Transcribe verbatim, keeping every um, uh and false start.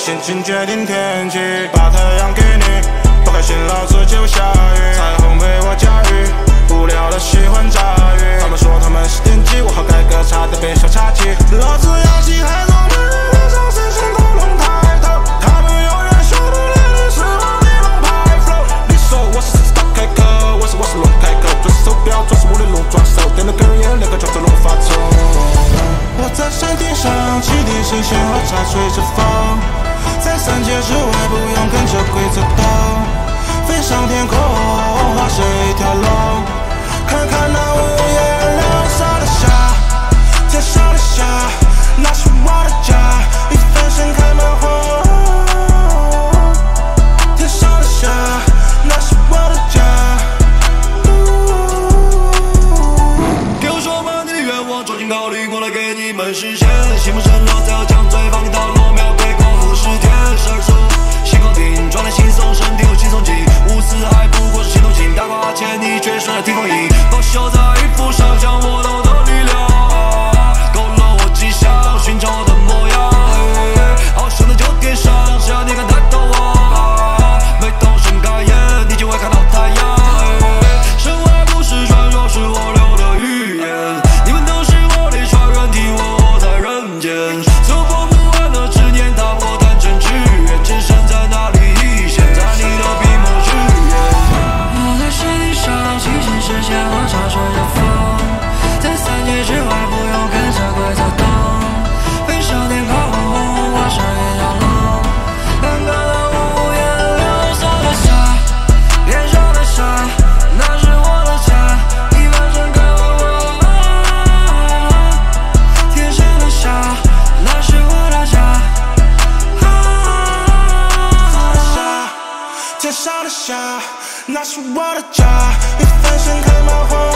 心情决定天气，把太阳给你，不开心老子就下雨，彩虹陪我驾驭，无聊的喜欢炸鱼。他们说他们是电机，我好改革差点变小叉鸡，老子扬起海中的脸上深深恐龙抬头，他们永远修不了的是我的龙牌 flow。你说我是四大开口，我是我是龙开口，转手表转是我的龙爪手，点了根烟，两个脚在龙发中。我在山顶上，气体是鲜花插吹着风，在三界之外不用跟着规则动，飞上天空，画上一条龙，看看那五颜六色的霞，天上的霞，那是我的家，一翻身开门红，天上的霞，那是我的家。给我说吧，你的愿望，重新考虑过来给你们实现。心不生落，再要将罪放你到落秒，对过五十天，十二周，心口定，状态轻松，身体有轻松劲，无私还不过是心动情，大花钱你却说来听风吟，报销在衣服上，将我懂的力量，勾勒我迹象，寻找我的模样，翱翔在九天上，只要你敢抬头望，每当睁开眼，你就会看到太阳，神话不是传说，是我留的预言，你们都是我的传人，替我活在人间，走过不完的执念，踏破坦诚之缘，真身在哪里？现在你的笔墨之言。我在山顶上，清醒视线和茶水着风，在三界之外不用跟着规则动，飞上天空，画上一条龙，看看那五颜六色的霞，天上的霞，那是我的家，一翻身开门红，天上的霞，那是我的家，天上的霞，那是我的家，一翻身开门红。